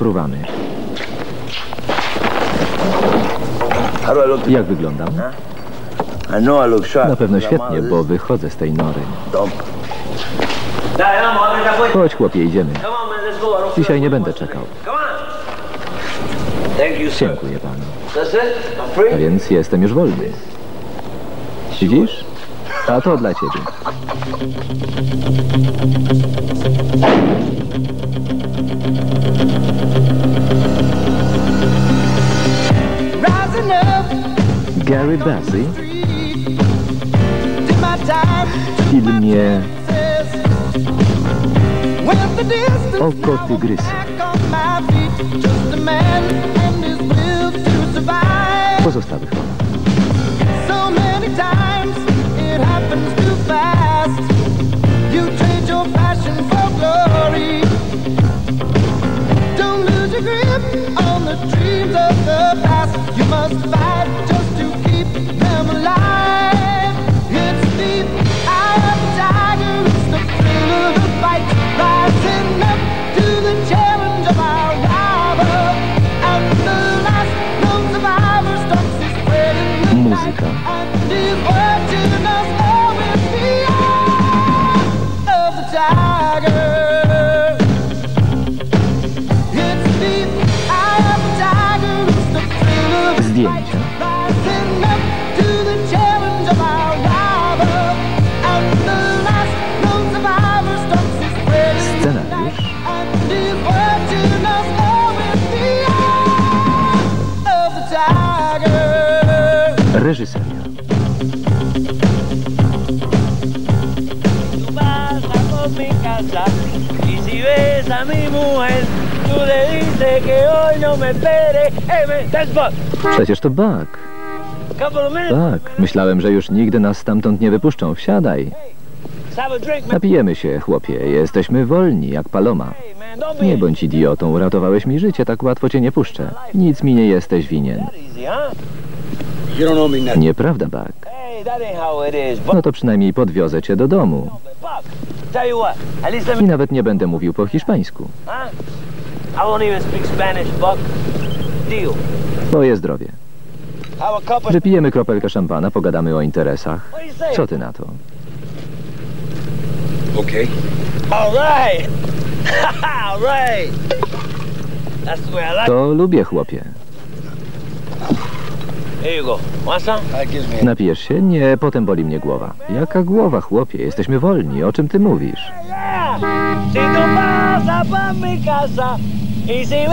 fruwamy. Jak wyglądam? Na pewno świetnie, bo wychodzę z tej nory. Chodź, chłopie, idziemy. Dzisiaj nie będę czekał. Dziękuję panu. A więc jestem już wolny. Widzisz? A to dla ciebie. Gary Busey w filmie Oko tygrysy. Pozostałych pana. Muzyka. Zdjęcia. Scenariusz. Reżyseria. Przecież to Buck. Tak, myślałem, że już nigdy nas stamtąd nie wypuszczą. Wsiadaj. Napijemy się, chłopie. Jesteśmy wolni, jak Paloma. Nie bądź idiotą, uratowałeś mi życie, tak łatwo cię nie puszczę. Nic mi nie jesteś winien. Nieprawda, Buck. No to przynajmniej podwiozę cię do domu. I nawet nie będę mówił po hiszpańsku. Twoje zdrowie. Wypijemy kropelkę szampana, pogadamy o interesach. Co ty na to? Okay. To lubię, chłopie. Napijesz się? Nie, potem boli mnie głowa. Jaka głowa, chłopie? Jesteśmy wolni. O czym ty mówisz?